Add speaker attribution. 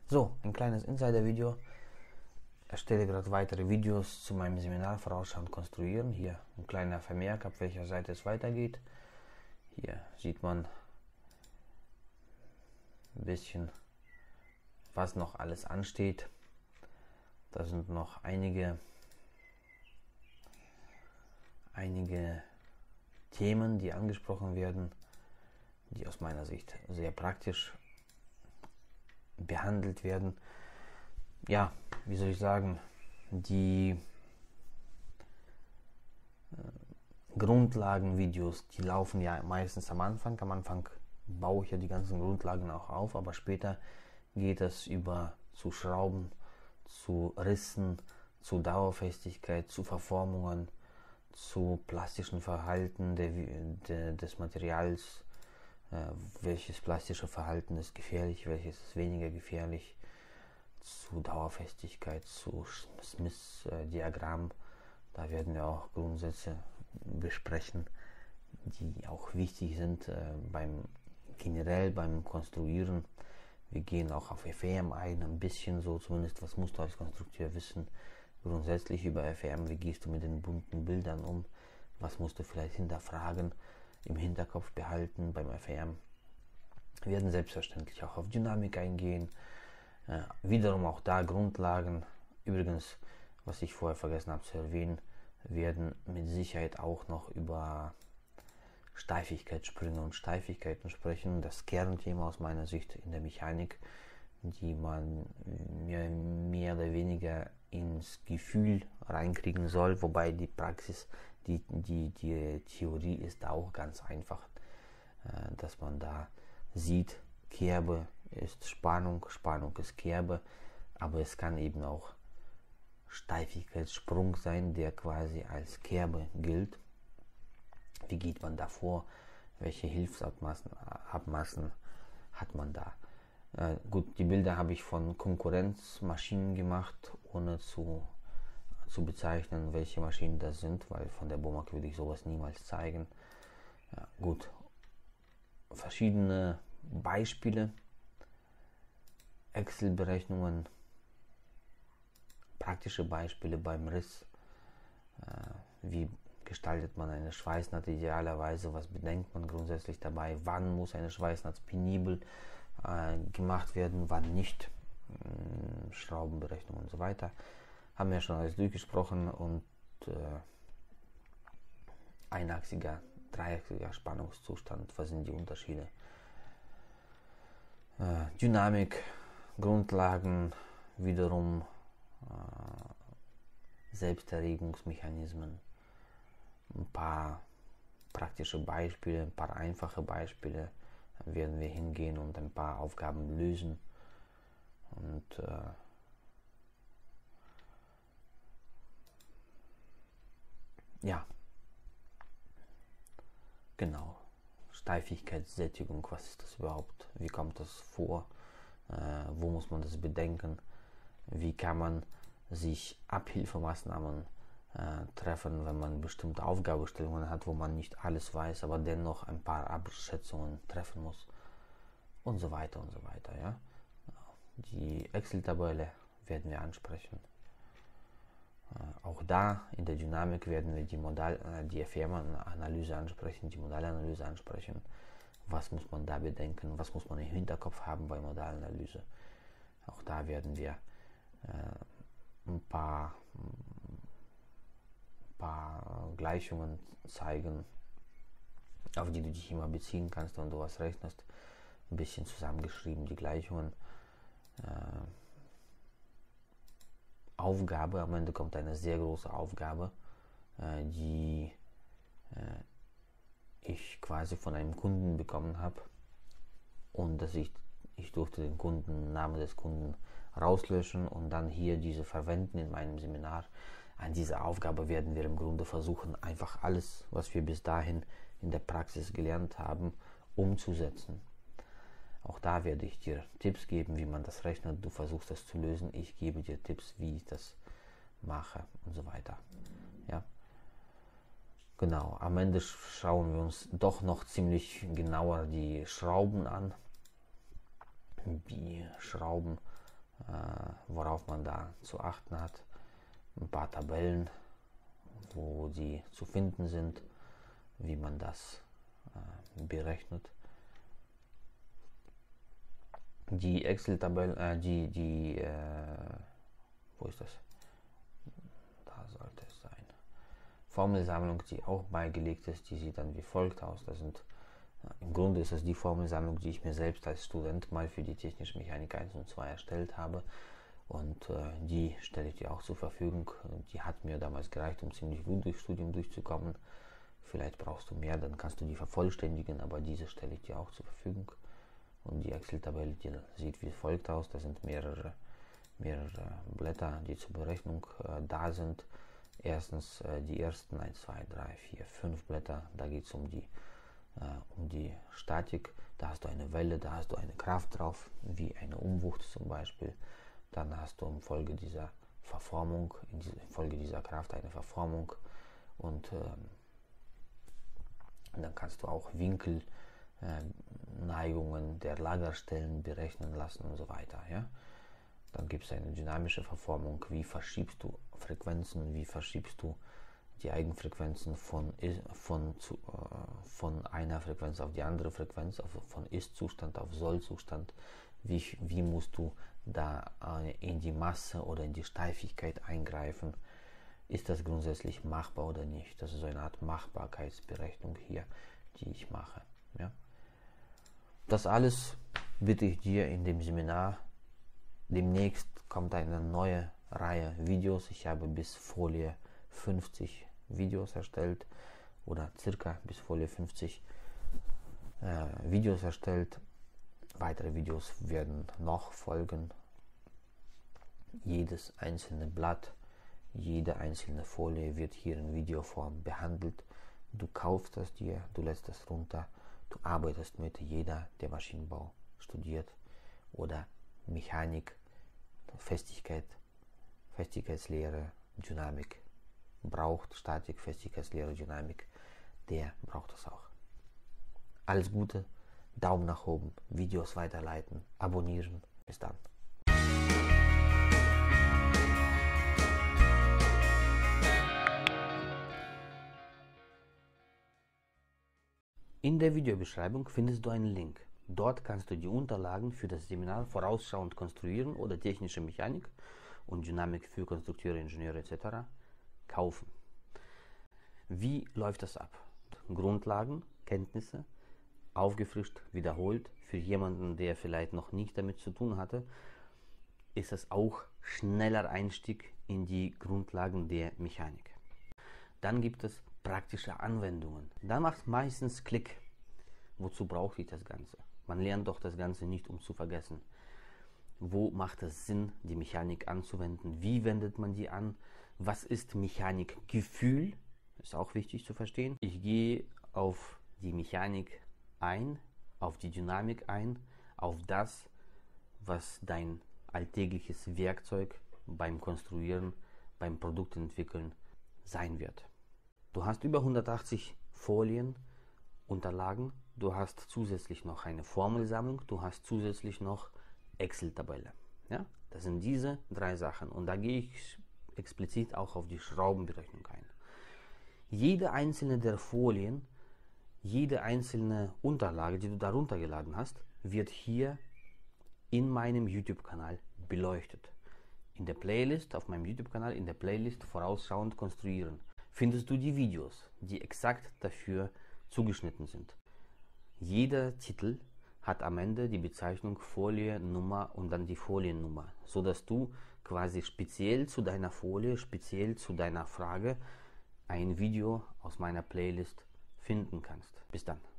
Speaker 1: So, ein kleines Insider-Video. Ich erstelle gerade weitere Videos zu meinem Seminar Vorausschauen Konstruieren. Hier ein kleiner Vermerk, ab welcher Seite es weitergeht. Hier sieht man ein bisschen, was noch alles ansteht. Da sind noch einige Themen, die angesprochen werden, die aus meiner Sicht sehr praktisch behandelt werden. Ja, wie soll ich sagen, die Grundlagenvideos, die laufen ja meistens am Anfang. Am Anfang baue ich ja die ganzen Grundlagen auch auf, aber später geht es über zu Schrauben, zu Rissen, zu Dauerfestigkeit, zu Verformungen, zu plastischen Verhalten des Materials. Welches plastische Verhalten ist gefährlich, welches ist weniger gefährlich, zu Dauerfestigkeit, zu Smith-Diagramm. Da werden wir auch Grundsätze besprechen, die auch wichtig sind generell beim Konstruieren. Wir gehen auch auf FEM ein bisschen so, zumindest was musst du als Konstrukteur wissen. Grundsätzlich über FEM, wie gehst du mit den bunten Bildern um, was musst du vielleicht hinterfragen, im Hinterkopf behalten beim FEM. Wir werden selbstverständlich auch auf Dynamik eingehen, wiederum auch da Grundlagen. Übrigens, was ich vorher vergessen habe zu erwähnen, werden mit Sicherheit auch noch über Steifigkeitssprünge und Steifigkeiten sprechen. Das Kernthema aus meiner Sicht in der Mechanik, die man mehr oder weniger ins Gefühl reinkriegen soll, wobei die Praxis, die Theorie ist auch ganz einfach, dass man da sieht, Kerbe ist Spannung, Spannung ist Kerbe, aber es kann eben auch Steifigkeitssprung sein, der quasi als Kerbe gilt. Wie geht man da vor? Welche Hilfsabmaßen hat man da? Gut, die Bilder habe ich von Konkurrenzmaschinen gemacht, ohne zu bezeichnen, welche Maschinen das sind, weil von der BOMAG würde ich sowas niemals zeigen. Ja, gut, verschiedene Beispiele, Excel-Berechnungen, praktische Beispiele beim Riss, wie gestaltet man eine Schweißnaht idealerweise, was bedenkt man grundsätzlich dabei, wann muss eine Schweißnaht penibel gemacht werden, wann nicht, Schraubenberechnung und so weiter. Haben wir schon alles durchgesprochen und einachsiger, dreiachsiger Spannungszustand, was sind die Unterschiede? Dynamik, Grundlagen, wiederum Selbsterregungsmechanismen, ein paar praktische Beispiele, ein paar einfache Beispiele werden wir hingehen und ein paar Aufgaben lösen und ja, genau, Steifigkeitssättigung, was ist das überhaupt, wie kommt das vor, wo muss man das bedenken, wie kann man sich Abhilfemaßnahmen treffen, wenn man bestimmte Aufgabenstellungen hat, wo man nicht alles weiß, aber dennoch ein paar Abschätzungen treffen muss und so weiter und so weiter. Ja? Die Excel-Tabelle werden wir ansprechen. Auch da in der Dynamik werden wir die FEM-Analyse ansprechen, die Modalanalyse ansprechen. Was muss man da bedenken, was muss man im Hinterkopf haben bei Modalanalyse. Auch da werden wir ein paar Gleichungen zeigen, auf die du dich immer beziehen kannst, wenn du was rechnest. Ein bisschen zusammengeschrieben, die Gleichungen. Aufgabe, am Ende kommt eine sehr große Aufgabe, die ich quasi von einem Kunden bekommen habe und dass ich durfte den Namen des Kunden rauslöschen und dann hier diese verwenden in meinem Seminar. An dieser Aufgabe werden wir im Grunde versuchen, einfach alles, was wir bis dahin in der Praxis gelernt haben, umzusetzen. Auch da werde ich dir Tipps geben, wie man das rechnet. Du versuchst das zu lösen. Ich gebe dir Tipps, wie ich das mache und so weiter. Ja. Genau, am Ende schauen wir uns doch noch ziemlich genauer die Schrauben an. Wie Schrauben worauf man da zu achten hat. Ein paar Tabellen, wo die zu finden sind, wie man das berechnet. Die Excel-Tabelle, wo ist das? Da sollte es sein. Formelsammlung, die auch beigelegt ist, die sieht dann wie folgt aus. Das sind, im Grunde ist das die Formelsammlung, die ich mir selbst als Student mal für die technische Mechanik 1 und 2 erstellt habe. Und die stelle ich dir auch zur Verfügung. Die hat mir damals gereicht, um ziemlich gut durchs Studium durchzukommen. Vielleicht brauchst du mehr, dann kannst du die vervollständigen, aber diese stelle ich dir auch zur Verfügung. Und die Excel-Tabelle, die sieht wie folgt aus. Da sind mehrere Blätter, die zur Berechnung da sind. Erstens die ersten 1, 2, 3, 4, 5 Blätter. Da geht es um die Statik. Da hast du eine Welle, da hast du eine Kraft drauf, wie eine Umwucht zum Beispiel. Dann hast du infolge dieser Verformung, infolge dieser Kraft eine Verformung. Und dann kannst du auch Winkel, Neigungen der Lagerstellen berechnen lassen und so weiter. Ja? Dann gibt es eine dynamische Verformung, wie verschiebst du Frequenzen, wie verschiebst du die Eigenfrequenzen von einer Frequenz auf die andere Frequenz, von Ist-Zustand auf Soll-Zustand, wie musst du da in die Masse oder in die Steifigkeit eingreifen, ist das grundsätzlich machbar oder nicht. Das ist so eine Art Machbarkeitsberechnung hier, die ich mache. Ja? Das alles bitte ich dir in dem Seminar. Demnächst kommt eine neue Reihe Videos. Ich habe bis Folie 50 Videos erstellt oder circa bis Folie 50 Videos erstellt. Weitere Videos werden noch folgen. Jedes einzelne Blatt, jede einzelne Folie wird hier in Videoform behandelt. Du kaufst das dir, du lässt es runter, du arbeitest mit. Jeder, der Maschinenbau studiert oder Mechanik, Festigkeit, Festigkeitslehre, Dynamik braucht, Statik, Festigkeitslehre, Dynamik, der braucht das auch. Alles Gute, Daumen nach oben, Videos weiterleiten, abonnieren. Bis dann. In der Videobeschreibung findest du einen Link. Dort kannst du die Unterlagen für das Seminar Vorausschauend konstruieren oder technische Mechanik und Dynamik für Konstrukteure, Ingenieure etc. kaufen. Wie läuft das ab? Grundlagen, Kenntnisse, aufgefrischt, wiederholt. Für jemanden, der vielleicht noch nicht damit zu tun hatte, ist es auch schneller Einstieg in die Grundlagen der Mechanik. Dann gibt es praktische Anwendungen. Da macht es meistens Klick. Wozu brauche ich das Ganze? Man lernt doch das Ganze nicht, um zu vergessen. Wo macht es Sinn, die Mechanik anzuwenden? Wie wendet man die an? Was ist Mechanikgefühl? Ist auch wichtig zu verstehen. Ich gehe auf die Mechanik ein, auf die Dynamik ein, auf das, was dein alltägliches Werkzeug beim Konstruieren, beim Produktentwickeln sein wird. Du hast über 180 Folien, Unterlagen, du hast zusätzlich noch eine Formelsammlung, du hast zusätzlich noch Excel-Tabelle. Ja? Das sind diese 3 Sachen und da gehe ich explizit auch auf die Schraubenberechnung ein. Jede einzelne der Folien, jede einzelne Unterlage, die du darunter geladen hast, wird hier in meinem YouTube-Kanal beleuchtet. In der Playlist, auf meinem YouTube-Kanal, in der Playlist Vorausschauend konstruieren, findest du die Videos, die exakt dafür zugeschnitten sind. Jeder Titel hat am Ende die Bezeichnung Folie, Nummer und dann die Foliennummer, sodass du quasi speziell zu deiner Folie, speziell zu deiner Frage ein Video aus meiner Playlist finden kannst. Bis dann.